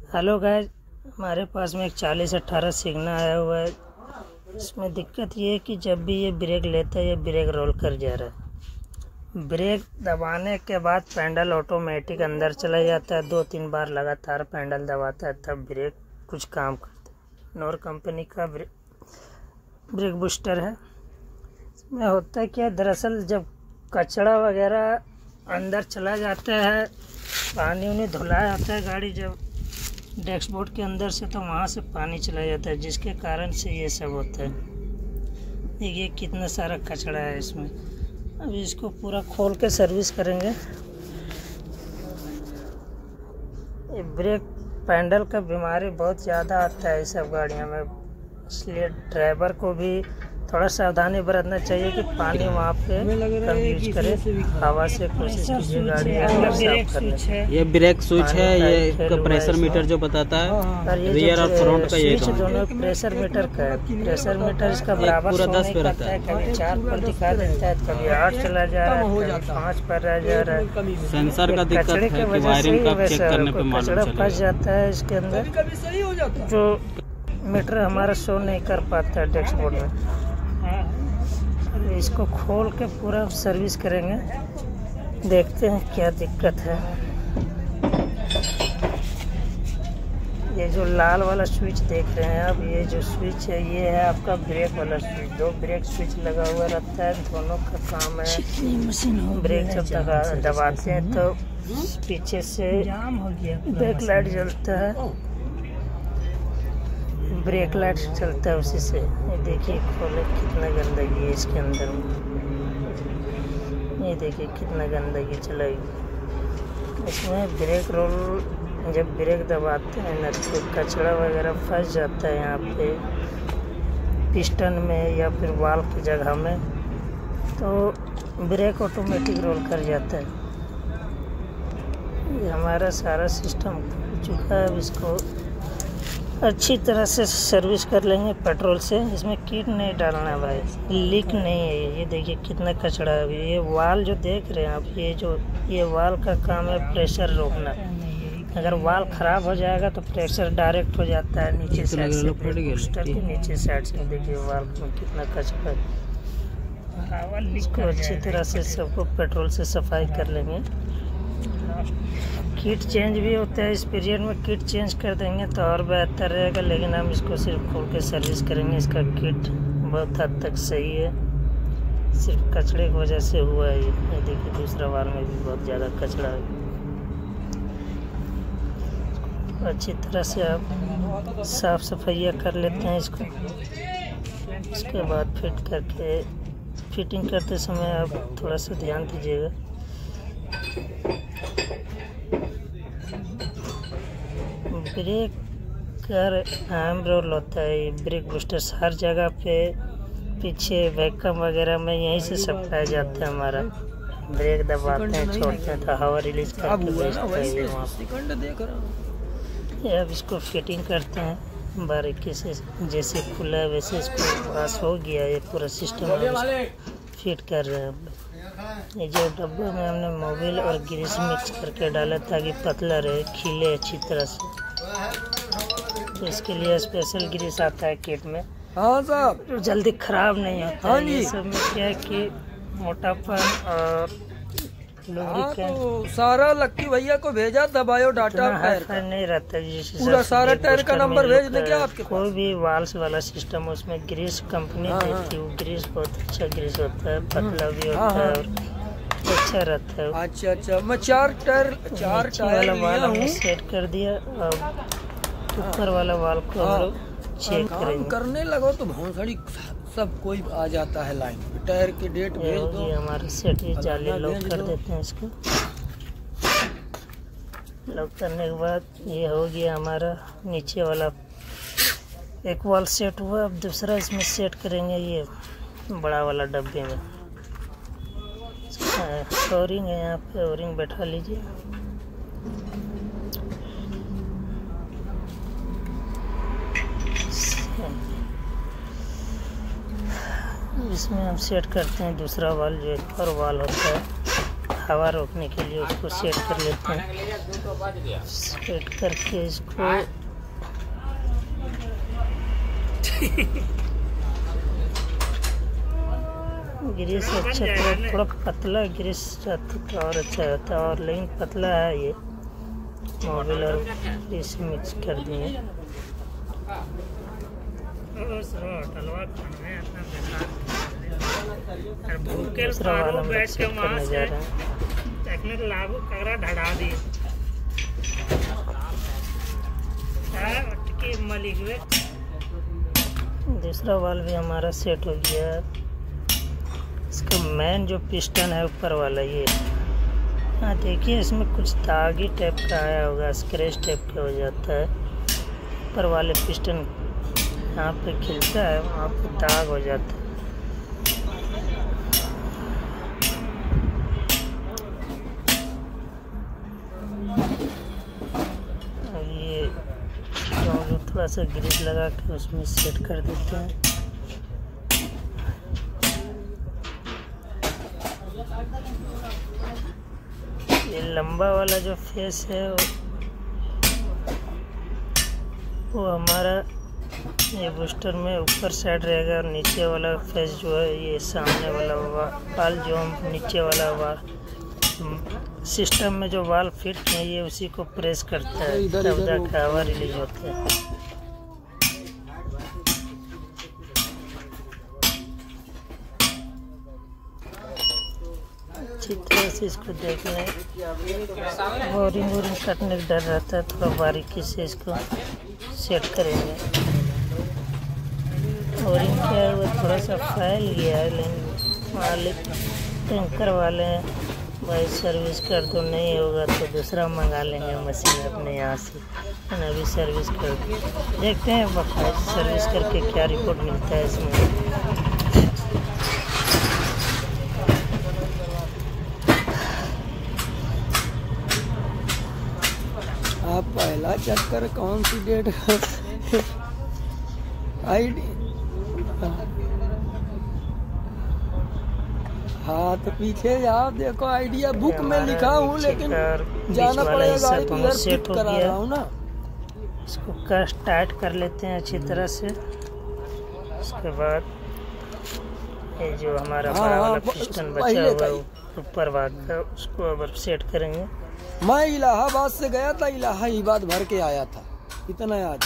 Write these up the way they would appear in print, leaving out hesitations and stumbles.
Hello guys, हमारे पास में एक 4018 सिग्ना आया हुआ है। इसमें दिक्कत ये है कि जब भी ये ब्रेक लेता है ये ब्रेक रोल कर जा रहा है। ब्रेक दबाने के बाद पैडल ऑटोमेटिक अंदर चला जाता है। 2-3 बार लगातार पैडल दबाता है तब ब्रेक कुछ काम करता है। नॉर कंपनी का ब्रेक बूस्टर है। इसमें होता है क्या, दरअसल जब कचरा वगैरह अंदर चला जाता है, पानी उन्हें धुलाया जाता है गाड़ी जब डैशबोर्ड के अंदर से, तो वहाँ से पानी चला जाता है, जिसके कारण से ये सब होता है। देखिए कितना सारा कचरा है इसमें। अभी इसको पूरा खोल के सर्विस करेंगे। ये ब्रेक पैडल का बीमारी बहुत ज़्यादा आता है इस सब गाड़ियों में, इसलिए ड्राइवर को भी थोड़ा सावधानी बरतना चाहिए कि पानी वहाँ पे कम यूज करे। हवा से कोशिश कीजिए गाड़ी अंदर साफ कर ले। ये ब्रेक स्विच है, ये प्रेशर मीटर जो बताता है रियर और फ्रंट का। ये दोनों प्रेशर मीटर का है। प्रेशर मीटर इसका बराबर पूरा 10 पे रहता है। कभी 4 पर दिखा देता है, कभी 8 चला जा रहा है, कभी 5 पर रह जा रहा है। सेंसर का दिक्कत है कि वायरिंग का चेक करने पे मालूम कचरा फंस जाता है इसके अंदर, जो मीटर हमारा शो नहीं कर पाता है डैशबोर्ड में। इसको खोल के पूरा सर्विस करेंगे, देखते हैं क्या दिक्कत है। ये जो लाल वाला स्विच देख रहे हैं आप, ये जो स्विच है ये है आपका ब्रेक वाला स्विच। 2 ब्रेक स्विच लगा हुआ रहता है, दोनों का काम है। ब्रेक जब दबाते हैं तो पीछे से ब्रेक लाइट जलता है, ब्रेक लाइट चलता है उसी से। ये देखिए खोले कितना गंदगी है इसके अंदर में। ये देखिए कितना गंदगी चलाई। इसमें ब्रेक रोल जब ब्रेक दबाते हैं ना तो कचरा वगैरह फंस जाता है यहाँ पे पिस्टन में या फिर वाल्व की जगह में, तो ब्रेक ऑटोमेटिक रोल कर जाता है। ये हमारा सारा सिस्टम खुल चुका है। अब इसको अच्छी तरह से सर्विस कर लेंगे पेट्रोल से। इसमें कीट नहीं डालना है भाई, लीक नहीं है। ये देखिए कितना कचरा है। ये वाल जो देख रहे हैं आप, ये वाल का काम है प्रेशर रोकना। अगर वाल खराब हो जाएगा तो प्रेशर डायरेक्ट हो जाता है नीचे साइड से, बूस्टर के नीचे साइड से। देखिए वाल में कितना कचरा है। इसको अच्छी तरह से सबको पेट्रोल से सफाई कर लेंगे। किट चेंज भी होता है, इस पीरियड में किट चेंज कर देंगे तो और बेहतर रहेगा, लेकिन हम इसको सिर्फ खोल के सर्विस करेंगे। इसका किट बहुत हद तक सही है, सिर्फ कचरे की वजह से हुआ है। ये देखिए दूसरा वाल में भी बहुत ज़्यादा कचरा है। अच्छी तरह से आप साफ सफाइयाँ कर लेते हैं इसको। इसके बाद फिटिंग करते समय आप थोड़ा सा ध्यान दीजिएगा। ब्रेक का आर्म रोल होता है। ब्रेक बूस्टर हर जगह पे पीछे वैक्यूम वगैरह में यहीं से सप्लाई जाता है हमारा। ब्रेक दबाते हैं, छोड़ते हैं तो हवा रिलीज करके भेजता है वहाँ पे। अब इसको फिटिंग करते हैं बारीकी से। जैसे खुला है वैसे इसको पास हो गया। ये पूरा सिस्टम फिट कर रहे हैं। ये जो डब्बे में हमने मोबिल और ग्रीस मिक्स करके डाला ताकि पतला रहे, खिले अच्छी तरह से। तो इसके लिए स्पेशल ग्रीस आता है किट में। हाँ साहब, जल्दी खराब नहीं होता। हाँ ये सब में क्या है कि मोटापन और तो सारा लक्की भैया को भेजा दबायो डाटा टायर का नहीं रहता। पूरा सारा टायर का नंबर भेज देंगे आपके। कोई भी वाल्स वाला सिस्टम उसमें ग्रीस कंपनी देती है। वो ग्रीस बहुत अच्छा ग्रीस होता है, पतला भी होता है और अच्छा रहता है। अच्छा, मैं 4 टायर वाला सेट कर दिया। और ऊपर वाला वाल को हम लोग चेक करेंगे। करने लगो तो भौंसड़ी सब कोई आ जाता है लाइन पे। टायर की डेट भेज दो। ये हमारा सेट ही जाली लॉक कर देते हैं। इसको लॉक करने के बाद ये हो गया हमारा नीचे वाला एक वाल सेट हुआ। अब दूसरा इसमें सेट करेंगे ये बड़ा वाला डब्बे में। ओरिंग है यहाँ पे, ओरिंग बैठा लीजिए। इसमें हम सेट करते हैं दूसरा वाल, जो एक और वाल होता है हवा रोकने के लिए उसको सेट कर लेते हैं। सेट करके इसको ग्रीस अच्छा थोड़ा पतला ग्रीस रहता तो और अच्छा रहता, और लेकिन पतला है ये। मोबिल और ग्रीस मिक्स कर दिए। दूसरा वाला हम सेट करने जा रहे हैं। दूसरा वाल भी हमारा सेट हो गया। इसका मेन जो पिस्टन है ऊपर वाला ये, हाँ देखिए इसमें कुछ दागी टाइप का आया होगा, स्क्रैच टाइप का हो जाता है। ऊपर वाले पिस्टन यहाँ पे खिलता है, वहाँ पे दाग हो जाता है। ये थोड़ा सा ग्रिप लगा के उसमें सेट कर देते हैं। ये लंबा वाला जो फेस है वो हमारा ये बूस्टर में ऊपर साइड रहेगा, और नीचे वाला फेस जो है ये सामने वाला वाल जो हम नीचे वाला वाल सिस्टम में जो वाल फिट है ये उसी को प्रेस करता है, तब जाकर हवा रिलीज होता है। अच्छी तरह से इसको देख लें। बोरिंग कटने का डर रहता है, थोड़ा बारीकी से इसको सेट करेंगे। बोरिंग क्या है वो थोड़ा सा फैल गया है, लेकिन मालिक टैंकर वाले हैं भाई सर्विस कर दो, नहीं होगा तो दूसरा मंगा लेंगे मशीन अपने यहाँ से। अभी सर्विस कर देखते हैं बकायदा सर्विस करके क्या रिपोर्ट मिलता है इसमें। आप पहला चक्कर कौन सी डेट आईडी? हाँ तो पीछे जाओ, देखो आइडिया बुक में लिखा हूँ, लेकिन जाना पड़ेगा गाड़ी को यार, फिट करा रहा हूँ ना। इसको कस टाइट कर लेते हैं अच्छी तरह से। उसके बाद ये जो हमारा बड़ा वाला पिस्टन बचा हुआ है ऊपर भाग का, उसको अब सेट करेंगे। मैं इलाहाबाद से गया था, इलाहाबाद भर के आया था, इतना याद।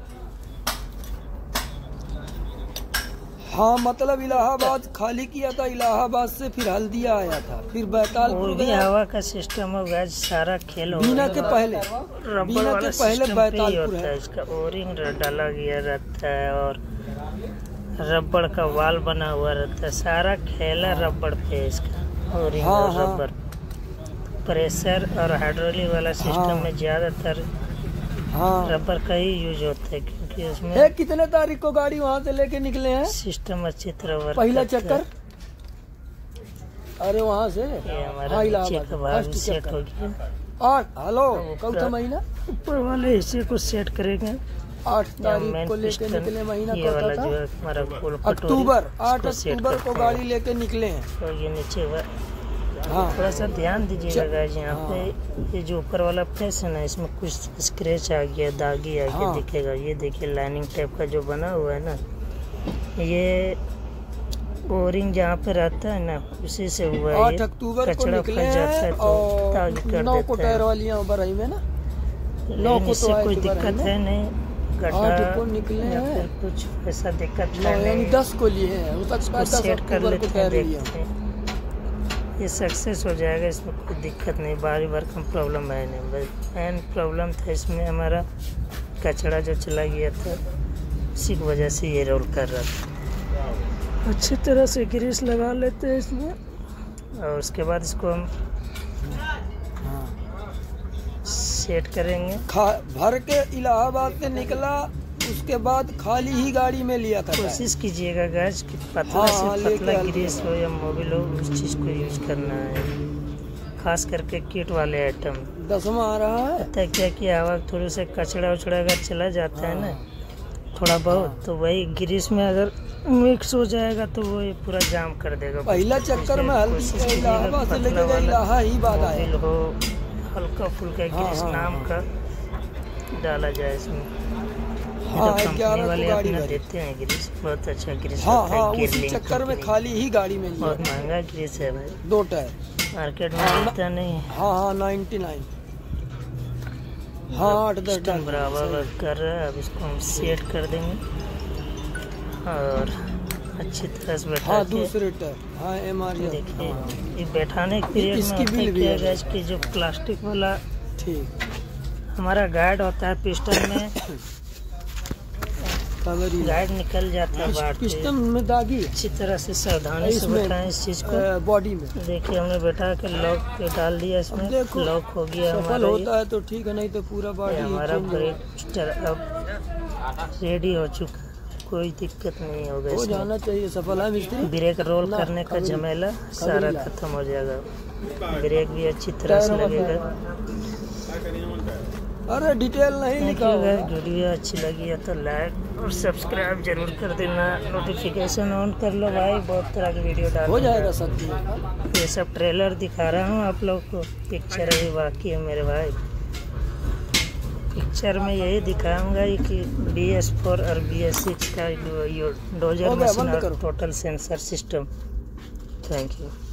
हाँ मतलब इलाहाबाद खाली किया था, इलाहाबाद से फिर हल्दिया आया था, फिर बैतालपुर गया। हवा का सिस्टम होगा सारा खेल बीना के पहले बैतालपुर है। इसका ओरिंग डाला गया रहता है और रबड़ का वाल बना हुआ रहता है, सारा खेला रबड़ पे इसका ओरिंग और रबड़। प्रेशर और हाइड्रोलिक वाला सिस्टम में ज्यादातर रबर का ही यूज होता है, क्योंकि उसमें कितने तारीख को गाड़ी वहाँ से लेके निकले हैं? सिस्टम अच्छी तरह वर्क पहला चक्कर अरे वहाँ से ये हमारा सेट हो गया। और हेलो कब था महीना? ऊपर वाले हिस्से को सेट करेंगे। 8 तारीख को लेके निकले, महीना ये वाला जो है हमारा अक्टूबर, 8 अक्टूबर को गाड़ी लेके निकले हैं। तो ये नीचे हुआ, थोड़ा सा ध्यान दीजिएगा गाइस। यहाँ पे ये जो ऊपर वाला फेस है ना, इसमें कुछ स्क्रैच आ गया, दागी आ गया दिखेगा। ये देखिए लाइनिंग टाइप का जो बना हुआ है ना, ये ओरिंग जहाँ पे रहता है ना उसी से हुआ है। 8 अक्टूबर को निकले हैं और 9 को टायर वाली बरई में ना, 9 को इससे कोई दिक्कत है नहीं, गड्ढा को निकले हैं कुछ ऐसा दिक्कत नहीं। 10 को लिए हैं, सेट कर लेते हैं, देखते हैं ये सक्सेस हो जाएगा। इसमें कोई दिक्कत नहीं, बारी बार का प्रॉब्लम है नहीं। बस मेन प्रॉब्लम था इसमें हमारा कचरा जो चला गया था, उसी की वजह से ये रोल कर रहा था। अच्छी तरह से ग्रीस लगा लेते हैं इसमें, और उसके बाद इसको हम सेट करेंगे। भर के इलाहाबाद से निकला, उसके बाद खाली ही गाड़ी में लिया था। कोशिश कीजिएगा गैस कि पतला से पतला ग्रीस हो या मोबिल हो, उस चीज़ को यूज करना है, खास करके किट वाले आइटम। 10वां आ रहा है। पता क्या कि हवा थोड़े से कचड़ा उचड़ा अगर चला जाता है ना थोड़ा बहुत, तो वही ग्रीस में अगर मिक्स हो जाएगा तो वो ये पूरा जाम कर देगा। पहला चक्कर में हल्दी इलाहाबाद से लेके गए इलाहा ही बात आए मोबिल हो हल्का फुल्का ग्रीस नाम का डाला जाए इसमें। हाँ, तो कंपनी 11 वाले गाड़ी अपना भरी। देते हैं ग्रीस, बहुत अच्छा ग्रीस हाँ होता है। हाँ, उसी गिरलिंग चक्कर में कंपनी। खाली ही गाड़ी में लिया। बहुत महंगा ग्रीस है भाई, 2 टायर। मार्केट में मिलता नहीं है। हाँ हाँ 99। हाँ 8-10 सिस्टम बराबर वर्क कर रहा है। अब इसको हम सेट कर देंगे और अच्छी तरह से बैठा हाँ के दूसरे टायर। हाँ MR देखिए ये बैठाने के पीरियड में इसकी होता है बिल भी क्या है। गैस की जो प्लास्टिक वाला ठीक हमारा गाइड होता है पिस्टन में, कवरी गाइड निकल जाता है बाहर। पिस्टन में दागी है अच्छी तरह से सावधानी से इसमें, बैठाएं इस चीज को। बॉडी में। देखिए हमने बैठा के लॉक पे डाल दिया, इसमें देखो, लॉक हो गया सफल हमारा। होता है तो ठीक है, नहीं तो पूरा ये बॉडी हमारा ब्रेक अब रेडी हो चुका है, कोई दिक्कत नहीं होगा हो इसमें। जाना चाहिए। सफल है मिस्त्री। ब्रेक रोल ना, करने का कभी- झमेला कभी सारा ला। खत्म हो जाएगा। ब्रेक भी अच्छी तरह से टायरों का लगेगा। अरे डिटेल नहीं लिखा देखिएगा होगा। वीडियो अच्छी लगी है तो लाइक और सब्सक्राइब जरूर कर देना, नोटिफिकेशन ऑन कर लो भाई, बहुत तरह की वीडियो डाल हो जाएगा सब चीज़। ये सब ट्रेलर दिखा रहा हूँ आप लोग को, पिक्चर अभी बाकी है मेरे भाई। पिक्चर में यही दिखाऊंगा कि BS4 और BS6 का डोजर हो गया, मशीन बंद और करो। Total sensor system. Thank you.